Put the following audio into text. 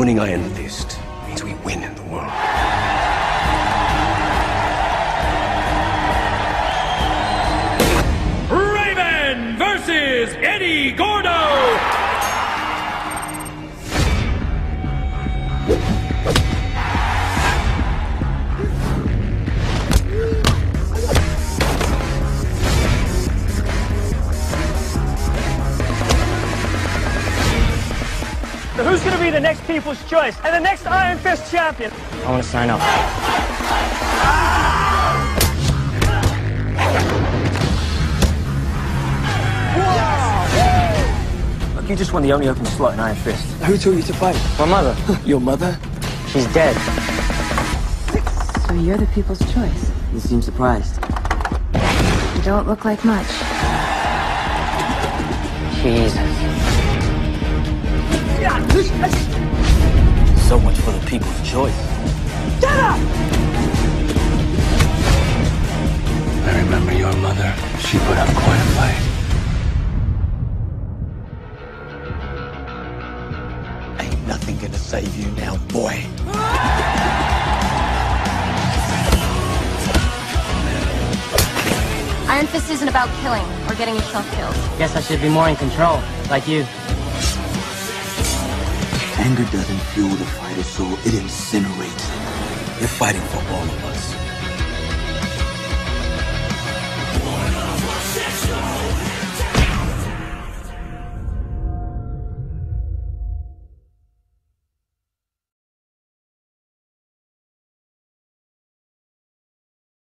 Owning Iron Fist means we win in the world. Raven versus Eddie Gordo! So who's going to be the next People's Choice and the next Iron Fist champion? I want to sign up. Look, you just won the only open slot in Iron Fist. Who taught you to fight? My mother. Your mother? She's dead. So you're the People's Choice. You seem surprised. You don't look like much. Jesus. So much for the People's Choice. I remember your mother. She put up quite a fight. Ain't nothing gonna save you now, boy. Iron Fist isn't about killing or getting yourself killed. Guess I should be more in control, like you. Anger doesn't fuel the fighter's soul, it incinerates it. You're fighting for all of us.